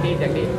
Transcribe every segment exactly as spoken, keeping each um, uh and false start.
ดีเสียงดี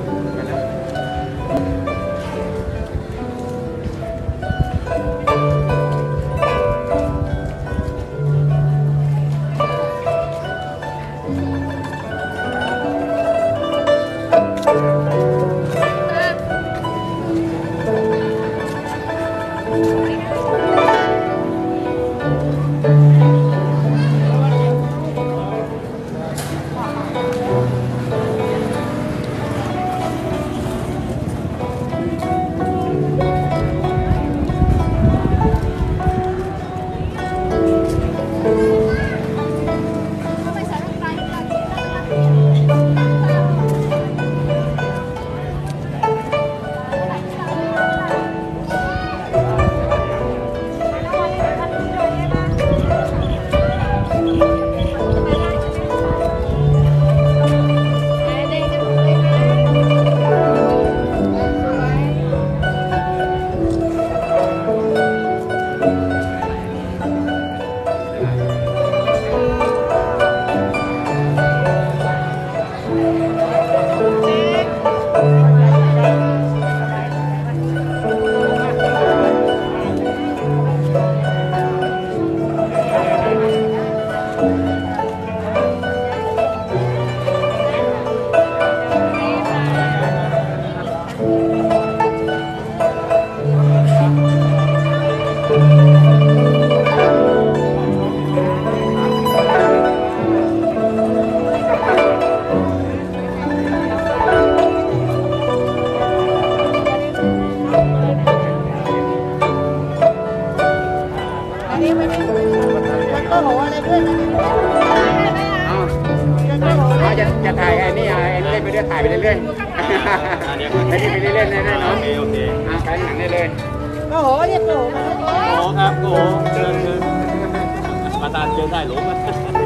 จะถ่ายไอ้นี่ไอ้เล่นไปเรื่อยถ่ายไปเรื่อยไอ้นี่ไปเรื่อยๆได้เนาะโอเคโอเคอ่ะไปหนังได้เลยโอ้โหเรียกโอ้โหโอ้โหครับโอ้โหเชิญเชิญมาตามเชิญถ่ายรูปมา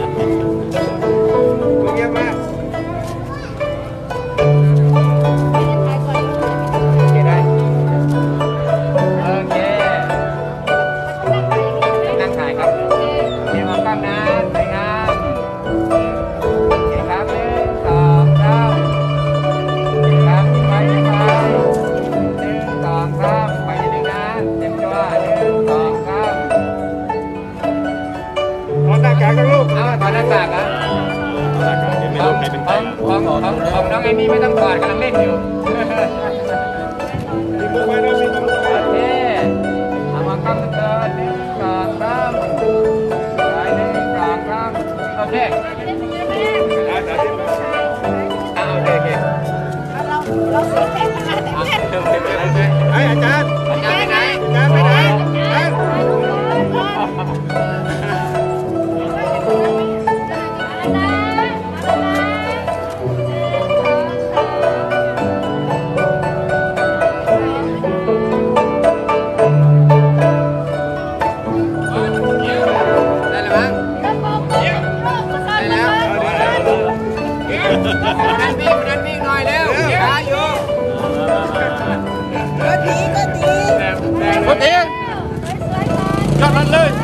เยี่ยมมากของของของน้องไอ้นี่ไม่ต้องถอดกำลังเล่นอยู่โอเคเอามากล้องเดินหนึ่งสองสามสายหนึ่งสองสามโอเคเอาโอเคโอเคเราเราเสียแข่งกันแต่ไอ้อาจารย์อาจารย์ไปไหนอาจารย์ไปไหนนั่นวิ่งนั่นวิ่งหน่อยแล้วช้าอยู่ก็ดีก็ดีก็ดียอดมันเลย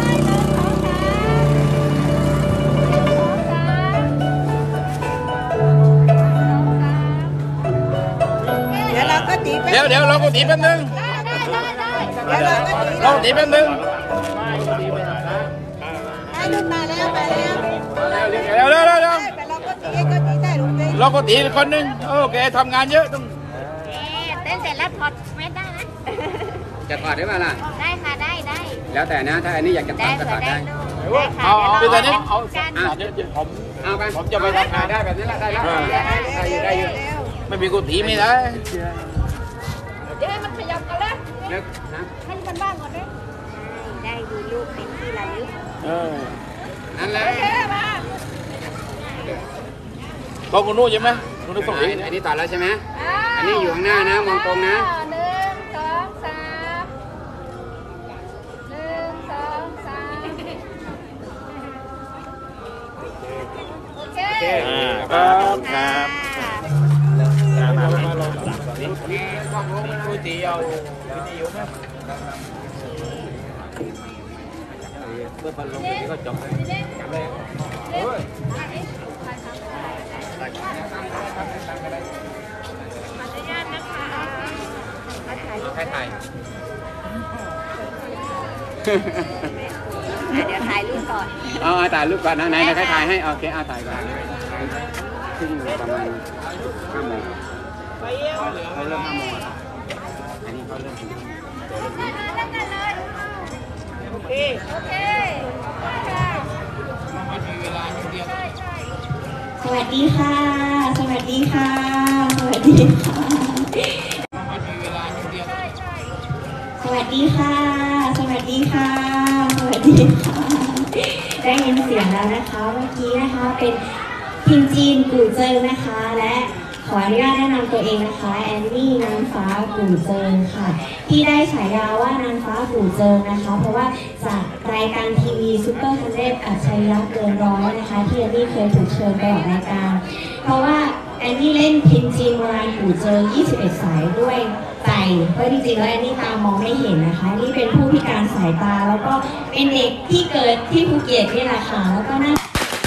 เดี๋ยวเราก็ตีเดี๋ยวเดี๋ยวเราก็ตีแป๊บนึงเดี๋ยวเราก็ตีแป๊บนึงได้ลูกมาแล้วมาแล้วเร็วเร็วเร็วเราก็ตีคนหนึ่งโอเคทำงานเยอะต้องเต้นเสร็จแล้วถอดไม่ได้นะจะถอดได้ไหมล่ะได้ค่ะได้ได้แล้วแต่นะถ้าอันนี้อยากจะถอดก็ถอดได้เอาเอาแต่นี้เอาผมเอาไปผมจะไปทำงานได้แบบนี้แหละได้แล้วได้อยู่ได้อยู่ไม่มีกูตีไม่ได้เดี๋ยวให้มันขยับกันแล้วให้มันบ้างก่อนได้ได้ดูลูกเป็นที่ระลึกนั่นแหละกองคุณนู้ใช่ไหมคุณนู้ส่งอีกอันนี้ต่อแล้วใช่ไหมอันนี้อยู่ข้างหน้านะมองตรงนะหนึ่งสองสามหนึ่งสองสามโอเคครับครับมามามาลงนี่นี่กล้องลงก๋วยเตี๋ยวก๋วยเตี๋ยวไหมเมื่อพันลงนี้ก็จบเลยจบเลยเดี๋ยวถ่ายรูปก่อนเอาถ่ายรูปก่อนนะไหนใครถ่ายให้โอเคเอาถ่ายก่อนขึ้นประมาณห้าโมงเขาเริ่มห้าโมงอันนี้เขาเริ่มถึงโอเคโอเคสวัสดีค่ะสวัสดีค่ะสวัสดีค่ะสวัสดีค่ะสวัสดีค่ะสวัสดีค่ะได้ยินเสียงแล้วนะคะเมื่อกี้นะคะเป็นพิมจีนกู่เจิงนะคะและขออนุญาตแนะนำตัวเองนะคะแอนนี่นางฟ้ากู่เจิงค่ะที่ได้ฉายาว่านางฟ้ากู่เจิงนะคะเพราะว่าจากรายการทีวีซุปเปอร์ฮันเดรดอัจฉริยะเกินร้อยนะคะที่แอนนี่เคยถูกเชิญไปออกรายการเพราะว่าแอนนี่เล่นพิมจีนโบราณกู่เจิงยี่สิบเอ็ดสายด้วยใจเพราะจริงๆแล้วแอนนี่ตามองไม่เห็นนะคะนี่เป็นผู้พิการสายตาแล้วก็เป็นเด็กที่เกิดที่ภูเก็ตนี่แหละค่ะแล้วก็น่า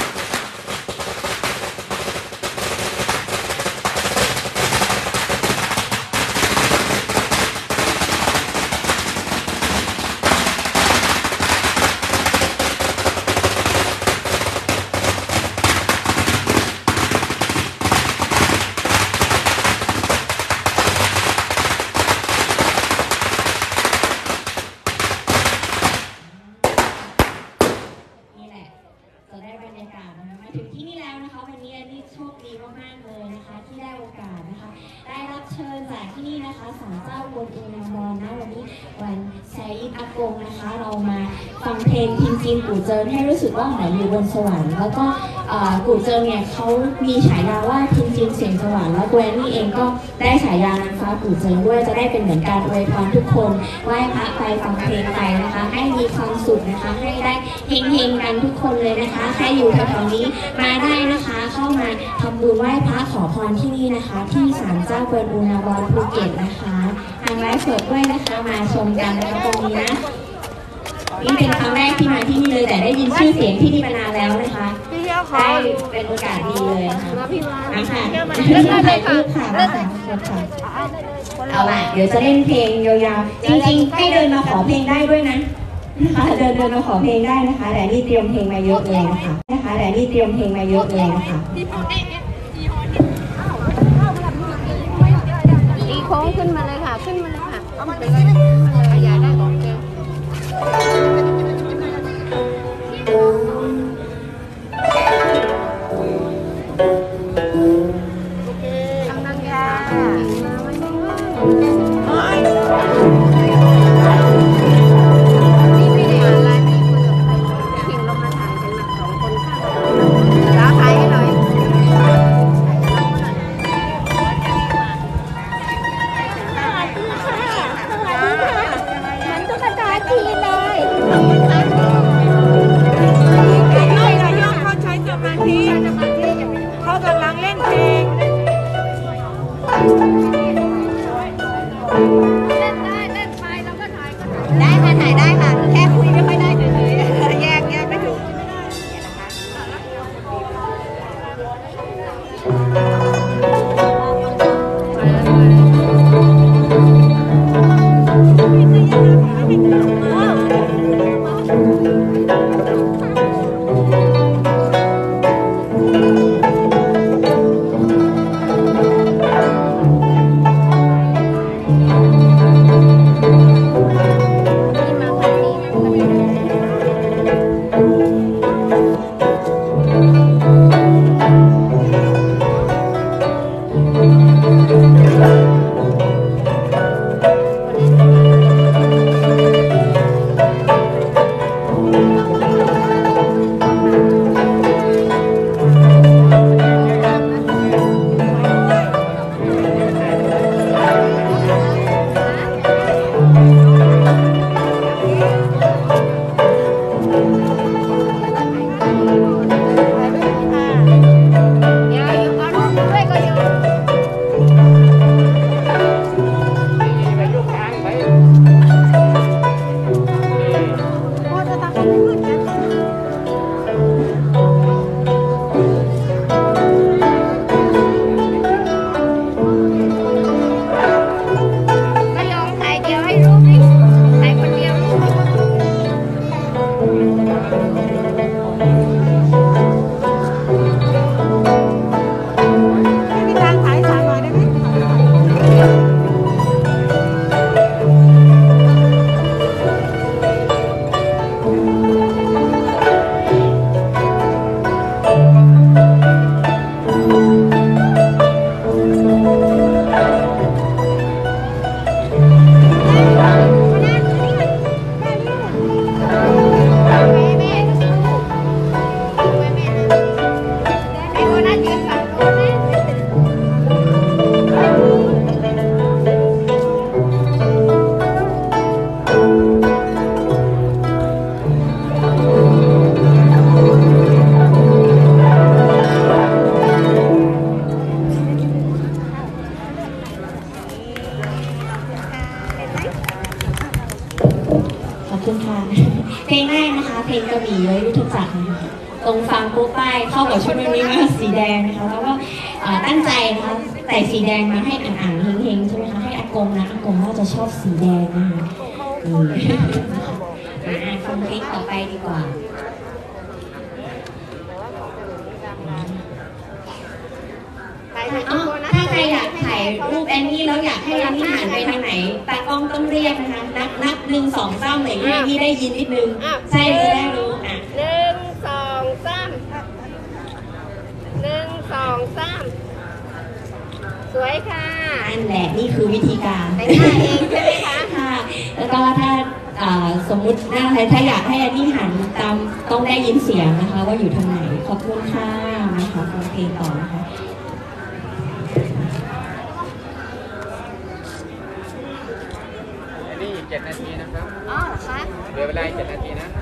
ถึงที่นี่แล้วนะคะวันนี้อันนี้โชคดีมากๆเลยนะคะที่ได้โอกาสนะคะได้รับเชิญจากที่นี่นะคะศาลเจ้ากวนอูนามอนนะวันนี้วันไซด์อากงนะคะเรามาฟังเพลงพิมจีนกู่เจิงให้รู้สึกว่าเหมือนอยู่บนสวรรค์แล้วก็กู่เจิงเนี่ยเขามีฉายาว่าพิมจีนเสียงสวรรค์แล้วแกรนนี่เองก็ได้ฉายานางฟ้ากู่เจิงด้วยจะได้เป็นเหมือนการอวยพรทุกคนไหว้พระไปฟังเพลงไปนะคะให้มีความสุขนะคะให้ได้เฮงๆกันทุกคนเลยนะคะใครอยู่แถวๆนี้มาได้นะคะเข้ามาทำบุญไหว้พระขอพรที่นี่นะคะที่ศาลเจ้ากวนอูนาวอนภูเก็ตนะคะทางไลฟ์สดด้วยนะคะมาชมกันนะคะตรงนี้นะนี่เป็นครั้งแรกที่มาที่นี่เลยแต่ได้ยินชื่อเสียงที่นี่มานานแล้วนะคะได้เป็นโอกาสดีเลยค่ะนะคะถ่ายรูปค่ะนะคะเอาล่ะเดี๋ยวจะเล่นเพลงยาวๆจริงๆให้เดินมาขอเพลงได้ด้วยนะนะคะเดินเดินมาขอเพลงได้นะคะแต่นี่เตรียมเพลงมาเยอะเลยนะคะนะคะแต่นี่เตรียมเพลงมาเยอะเลยนะคะอีโค้งขึ้นมาเลยค่ะขึ้นมาเลยค่ะเอามาเลยขยายได้โอเคกำลังยาเขากำลังเล่นเพลงเล่นได้เล่นไปแล้วก็ถ่ายก็ได้ค่ะถ่ายได้ค่ะแค่คุยไม่ค่อยได้เฉยๆแยกแยกไม่ถูกป้ายเข้ากับชุดวันนี้ก็สีแดงนะคะแล้วก็ตั้งใจนะคะใส่สีแดงมาให้อ่างๆเฮงๆใช่ไหมคะให้อากงนะอากงน่าจะชอบสีแดงนะคะนี่ฟังเพลงต่อไปดีกว่าถ้าใครอยากถ่ายรูปแอนนี่แล้วอยากให้แอนนี่หันไปทางไหนตากล้องต้องเรียกนะคะนับนับหนึ่งสองสามหน่อยแอนนี่ได้ยินนิดนึงใช่จะได้รู้อ่ะหนึ่งสองสามหนึ่งสองสามสวยค่ะนั่นแหละนี่คือวิธีการแต่งหน้าเองใช่ไหมคะค่ะแล้วก็ถ้าสมมุติหน้าใครถ้าอยากให้แอนนี่หันตามต้องได้ยินเสียงนะคะว่าอยู่ทางไหนขอบคุณค่ะนะคะฟังเพลงต่อนะคะนี่อีกเจ็ดนาทีนะครับอ๋อเหรอคะเหลือเวลาอีกเจ็ดนาทีนะ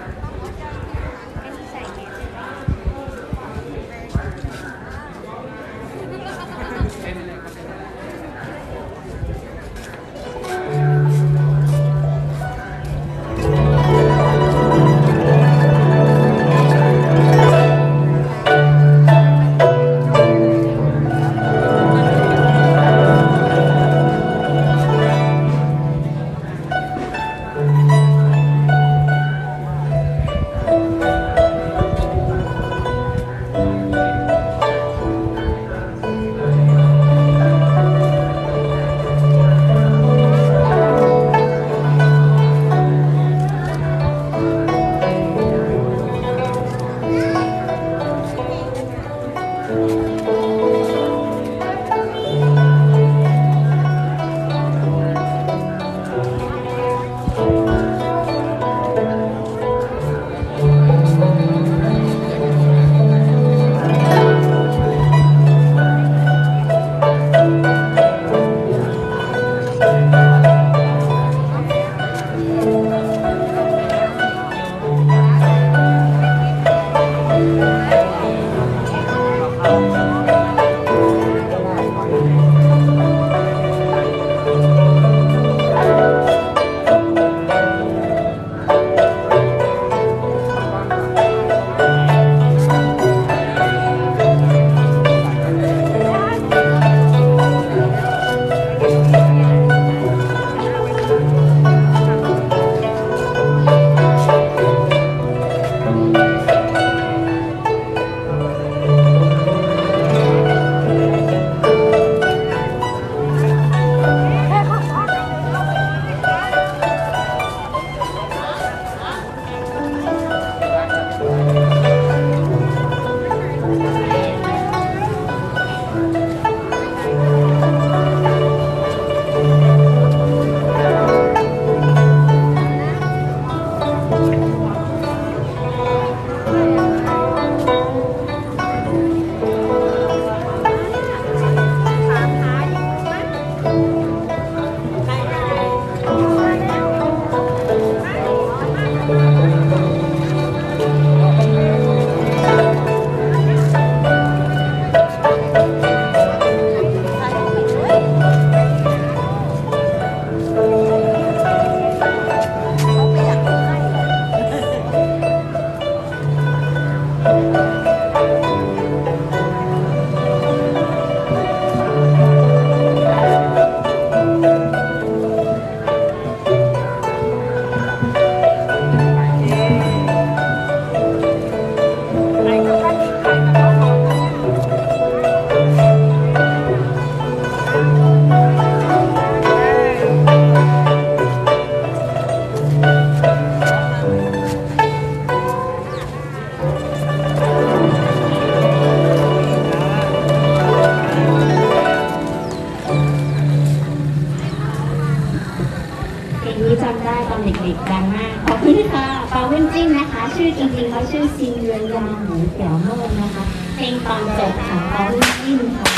ชื่อจริงๆเขาชื่อซินเวียนยาหมูเตี๋ยวโม่นะคะเพลงตอนจบของเขาจิ้มค่ะ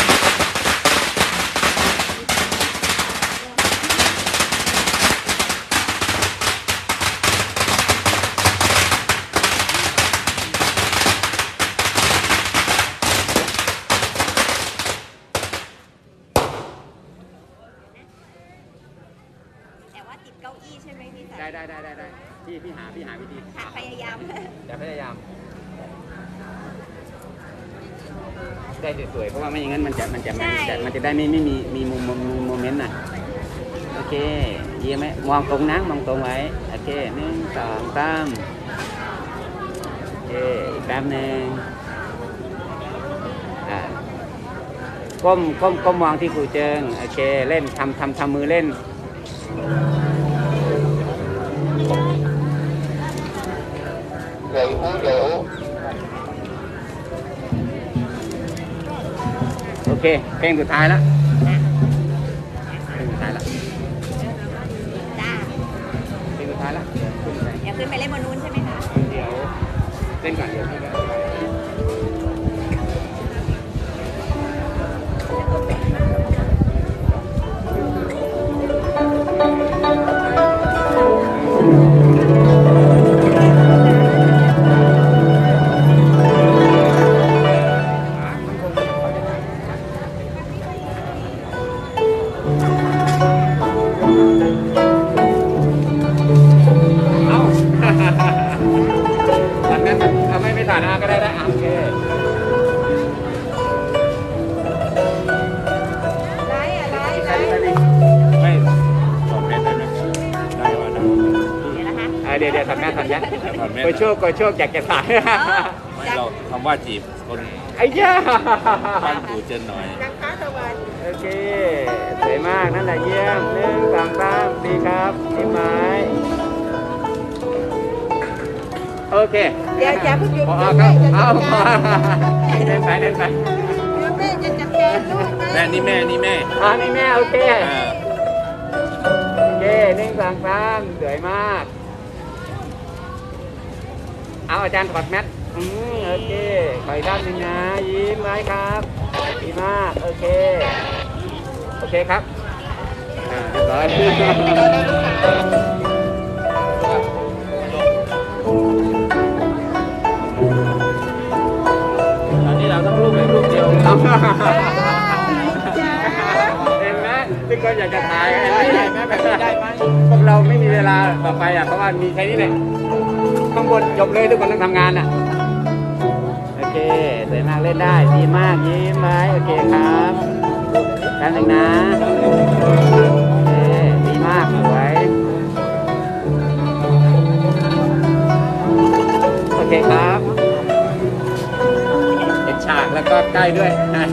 เก้าอี้ใช่ไหมพี่สายได้ได้ได้ได้ได้พี่พี่หาพี่หาวิธีพยายามอย่าพยายามได้สวยๆเพราะว่าไม่อย่างนั้นมันจะมันจะมันจะมันจะได้ไม่ไม่มีมีมุมโมเมนต์น่ะโอเคเยี่ยมไหมมองตรงนั่งมองตรงไว้โอเคหนึ่งสองสามโอเคอีกแป๊บหนึ่งอ่าก้มก้มก้มมองที่ครูเจิงโอเคเล่นทำทำทำมือเล่นเดี๋ยวเดี๋ยวโอเคเพลงสุดท้ายแล้วเพลงสุดท้ายแล้วจ้าเพลงสุดท้ายแล้วอย่าขึ้นไปเล่นบนนู้นใช่ไหมคะเดี๋ยวเล่นก่อนเดี๋ยวพี่ก็ก็ได้ได้โอเคไล่อะไล่ไล่ไม่ถอดแมสได้ไหมได้ว่านะเดี๋ยวนะคะเดี๋ยวเดี๋ยวถอดแมสถอดแมสถอดแมสโกโชคโกโชคอยากจะถ่ายไม่เราคำว่าจีบคนไอ้ย่าบ้านกูเจนหน่อยนางฟ้าสวรรค์โอเคสวยมากนั่นแหละเยี่ยมหนึ่งสองสามดีครับที่ไม้โอเคอย่าอย่าเพิ่งหยุดพอเดี๋ยวคแม่รับจะเอาจัดการเดินไปเดินไปเดี๋ยวแม่จะจัดการลูกแม่นี่แม่นี่แม่อ่านี่แม่โอเคอ่าโอเคหนึ่งสองสามสวยมากเอาอาจารย์ถอดแมสอืมโอเคขออีกด้านหนึ่งนะยิ้มไว้ครับดีมากโอเคโอเคครับอ่าเรียบร้อยตอนนี้เราต้องรูปเลยรูปเดียวเห็นไหมทุกคนอยากจะถ่ายกันได้ไหมแบบนี้ได้ไหมพวกเราไม่มีเวลาต่อไปอ่ะเพราะว่ามีแค่นี้แหละข้างบนจบเลยทุกคนต้องทำงานอ่ะโอเคสวยมากเล่นได้ดีมากยิ้มไว้โอเคครับด้านหนึ่งนะโอเคดีมากสวยโอเคครับเห็นฉากแล้วก็ใกล้ด้วยนะ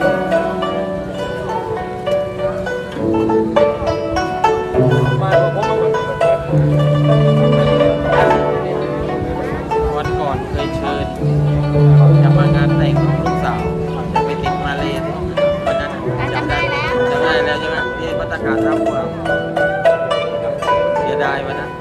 วันก่อนเคยเชิญจะมางานแต่งของลูกสาวจะไปติดมาเลย์วันนั้นจำได้แล้วจำได้แล้วใช่ไหมที่พัฒนาการรับว่าเสียดายวันนั้น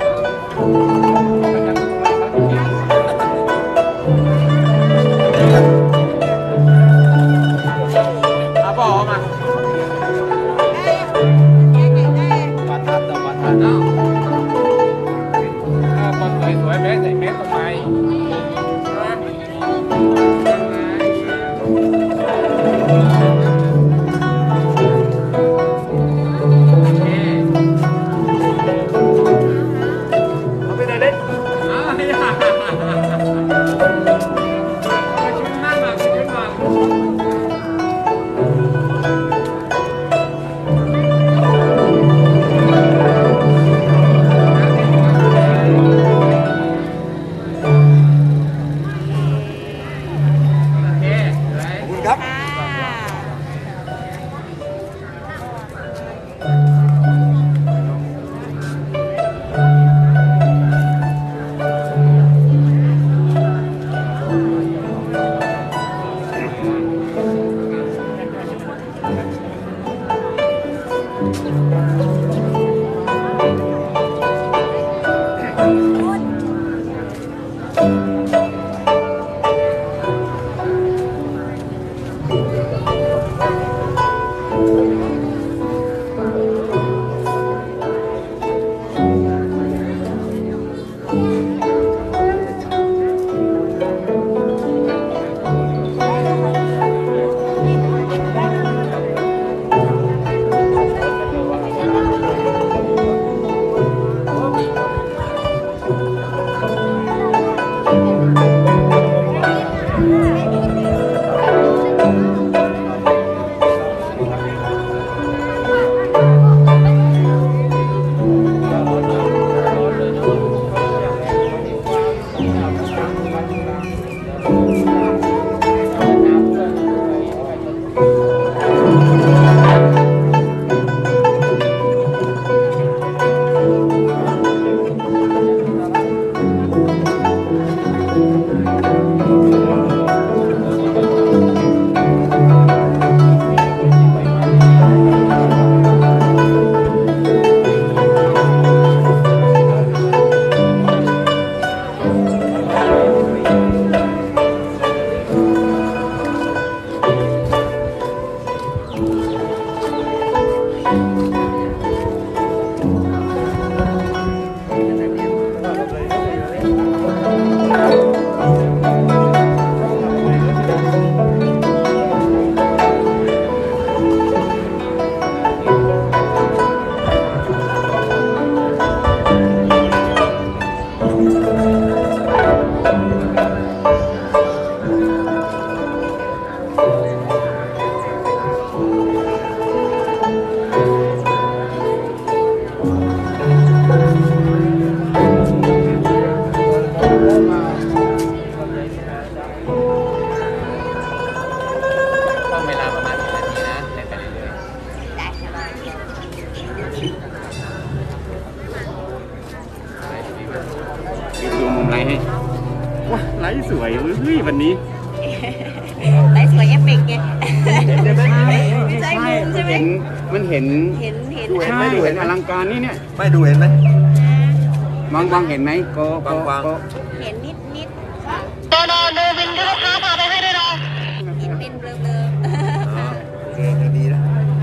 แบบนี้ไลฟ์สวยเอฟเฟกต์ไงใช่ไหมไม่ใช่มุมใช่ไหมเห็นมันเห็นเห็นเห็นดูเห็นไหมดูเห็นอลังการนี่เนี่ยไม่ดูเห็นไหมวางวางเห็นไหมก็ก็วางๆก็เห็นนิดนิดค่ะโดนโดนวินลูกค้าพาไปให้ด้วยนะเห็นเป็นเบลอเบลอโอเคดีนะ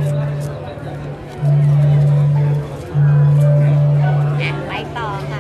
ไปต่อค่ะ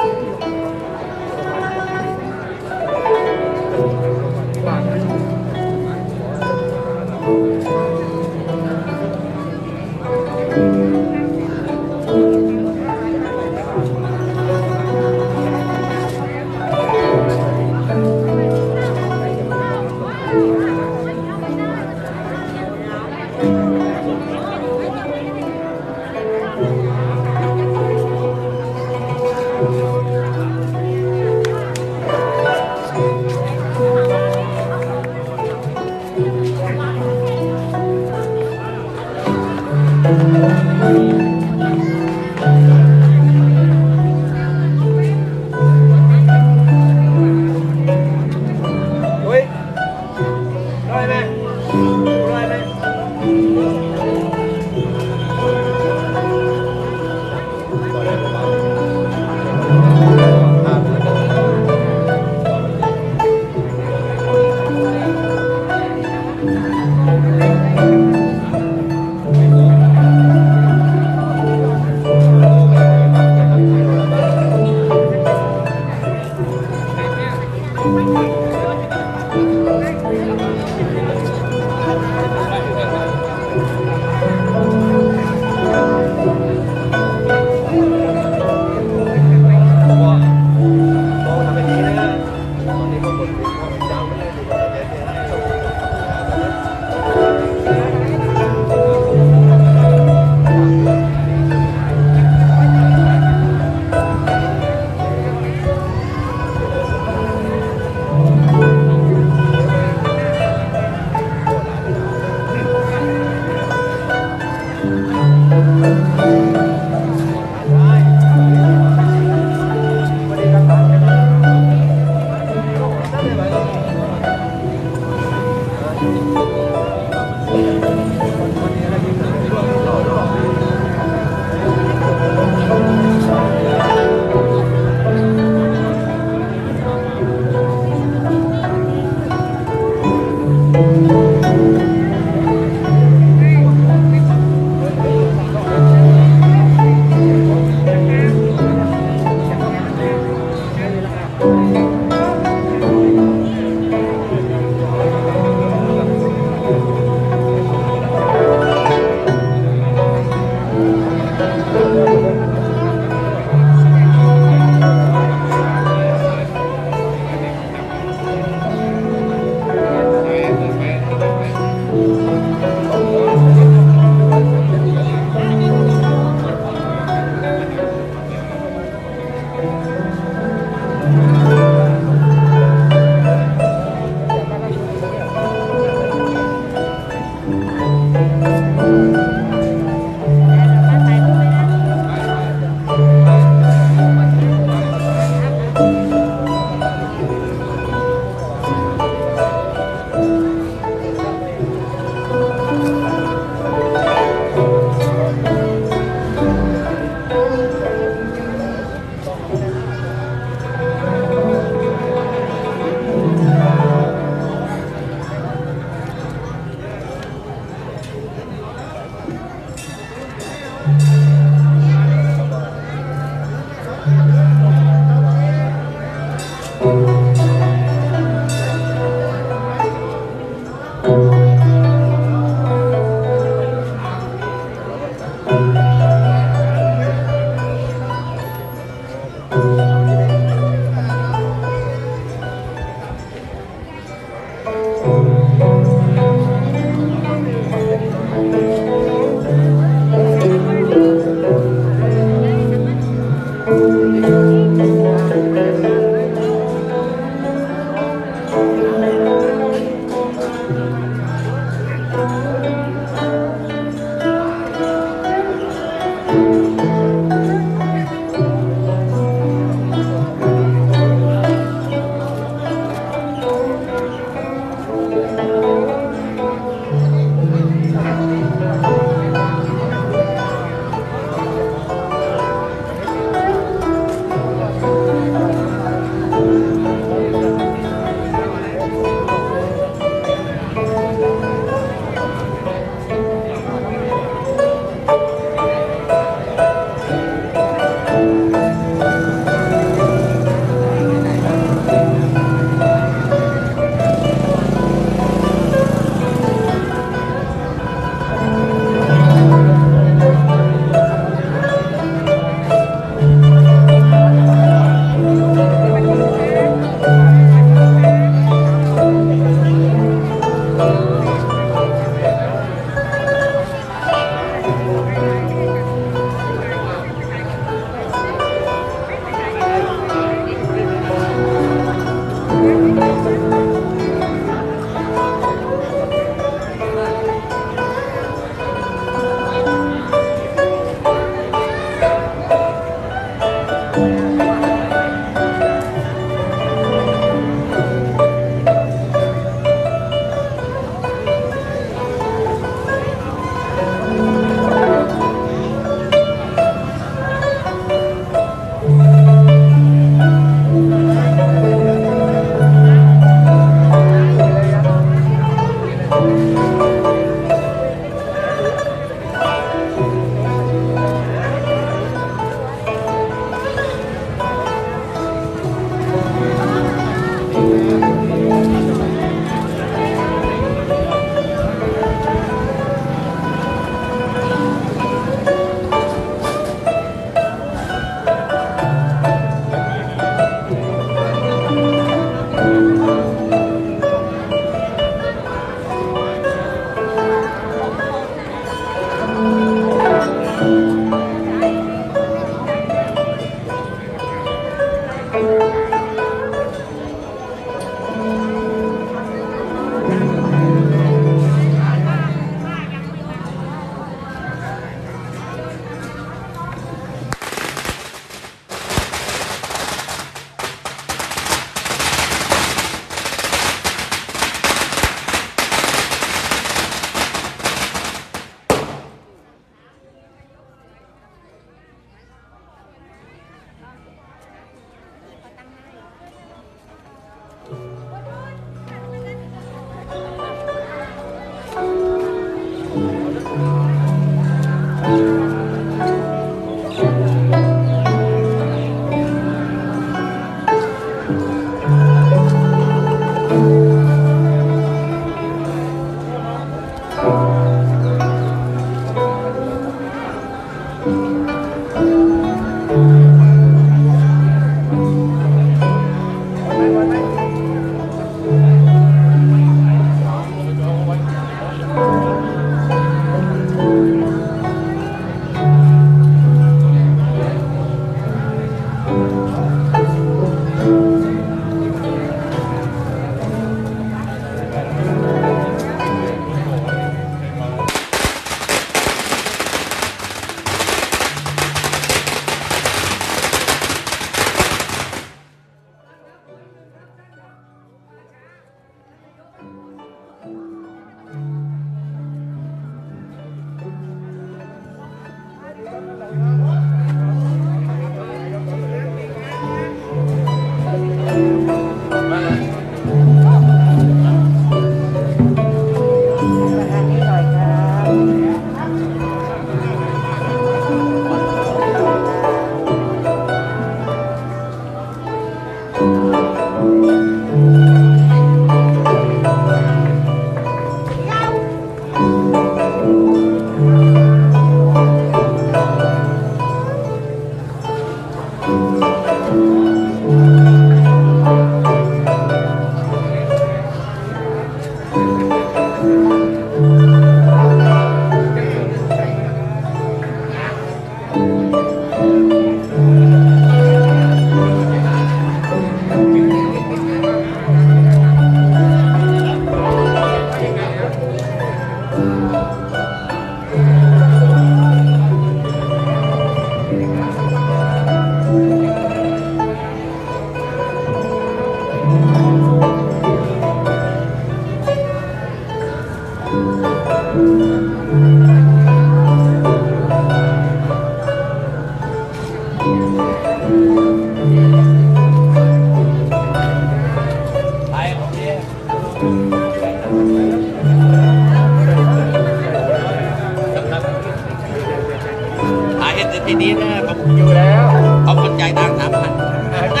ทีนี้นะผมอยู่แล้วเอาคนใจต่างสามพันโอเค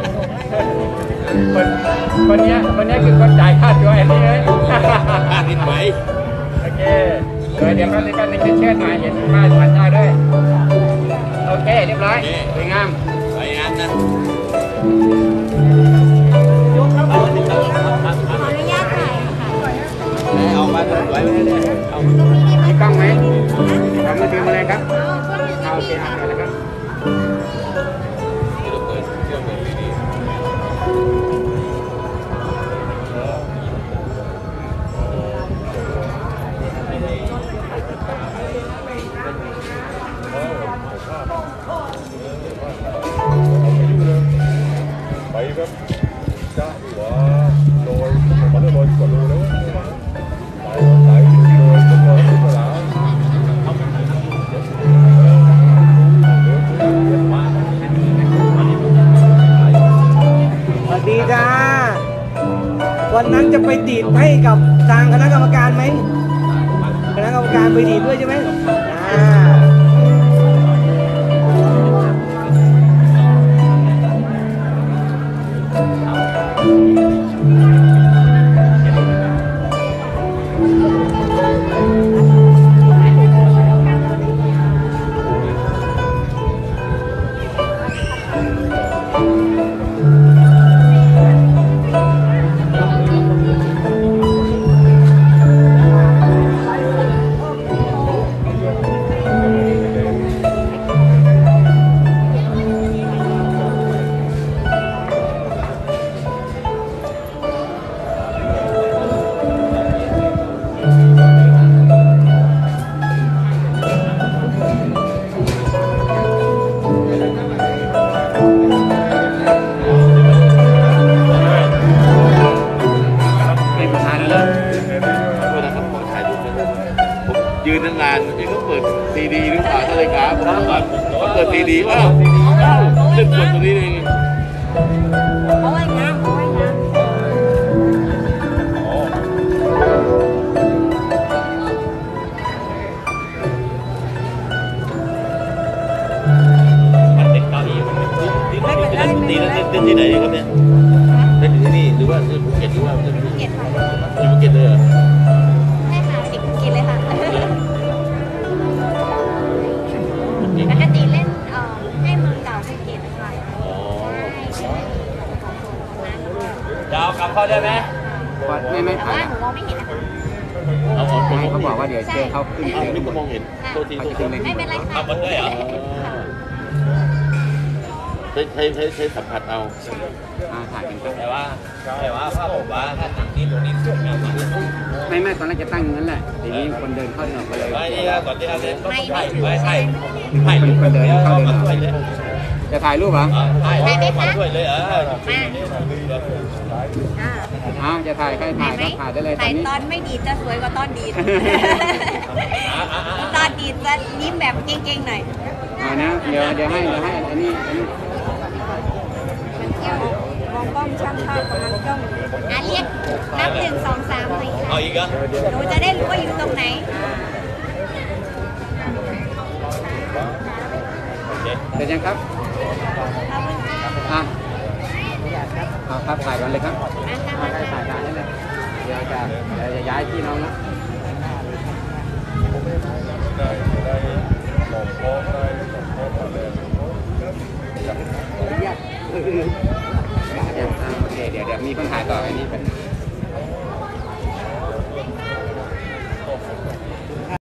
คนคนนี้คนนี้คือคนจ่ายค่าตัวแอนนี่เลยค่าดินไหมโอเคเดี๋ยวเดี๋ยวแป๊บนึงแป๊บนึงจะเชิดหน่อยเห็นมาผ่านหน้าด้วยโอเคเรียบร้อยสวยงามไปงานนะขออนุญาตถ่ายค่ะเอามาสวยไปเลยเอามีกล้องไหมเอามือถือมาเลยครับเอาโอเคเอาเลยครับไปครับจ้าหัวโรยมันได้โรยกว่าโรยแล้วไปไหลโรยก็โรยก็แล้วสวัสดีจ้าวันนั้นจะไปดีดให้กับทางคณะกรรมการไหมคณะกรรมการไปดีดด้วยใช่ไหมอ่ายืนนานๆนี่เขาเปิดซีดีหรือเปล่าท่านเลยครับเขาเปิดซีดีอ้าวเล่นคนตรงนี้เองเอาไว้งามเอาไว้งามมันเป็นเก้าอี้มันเป็นที่ที่ที่ที่ที่ที่ไหนครับเนี่ยเล่นอยู่ที่นี่หรือว่าที่ภูเก็ตหรือว่าที่ภูเก็ตอยู่ภูเก็ตเลยเหรอใช่ค่ะเด็กกินเลยค่ะปกติเล่นเอ่อให้เมืองเก่าภูเก็ตค่ะใช่จะเอากลับเข้าได้ไหมไม่ไม่แต่ถ่ายว่าหนูมองไม่เห็นนะคะเอาเอาไม่เขาบอกว่าเดี๋ยวเจอเขาขึ้นเอาเองไม่ก็มองเห็นโทษทีโทษทีไม่เป็นไรค่ะเอามันด้วยเหรอใช้ใช้ใช้ใช้สัมผัสเอาอ่าถ่ายกันครับแต่ว่าแต่ว่าถ้าผมว่าถ้าหนังที่ตรงนี้สวยงามมากไม่ไม่ตอนแรกจะตั้งอย่างนั้นแหละทีนี้คนเดินเข้าเดินออกมาเลยไม่นี่นะก่อนที่เราเล่นก็ไม่ถ่ายไม่ไว้ใช่ถ่ายคนคนเดินเข้าเดินออกถ่ายเลยจะถ่ายรูปเหรอถ่ายไว้มาด้วยเลยเอออ่าอ้าวจะถ่ายใครถ่ายก็ถ่ายได้เลยตอถ่าน ยนี้ตอนไม่ดีดจะสวยกว่าตอนดีด ตอนดีดจะยิ้มแบบเก่งๆหน่อยเอานะเดี๋ยวเดี๋ยวให้เดี๋ยวให้อันนี้อันนี้มันเที่ยวมองกล้องช่างภาพกำลังจ้องอ่ะเรียกนับหนึ่งสองสามหน่อยค่ะเอาอีกเหรอหนูจะได้รู้ว่าอยู่ตรงไหนเดี๋ยวยังครับขอบคุณค่ะอ่ะเอาครับถ่ายกันเลยครับมาค่ะถ่ามายถ่ายกันได้เลยเดี๋ยวจะเดี๋ยวจะย้ายที่น้องนะได้ได้หลอกคอได้หลอกคอมาเลยเดี๋ยวอ่ะโอเคเดี๋ยวเดี๋ยวมีคนถ่ายต่ออันนี้เป็น